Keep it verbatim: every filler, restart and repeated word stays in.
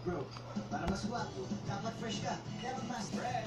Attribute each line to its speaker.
Speaker 1: Bro, para mas gwapo, dapat fresh ka. Kaya mag-mask.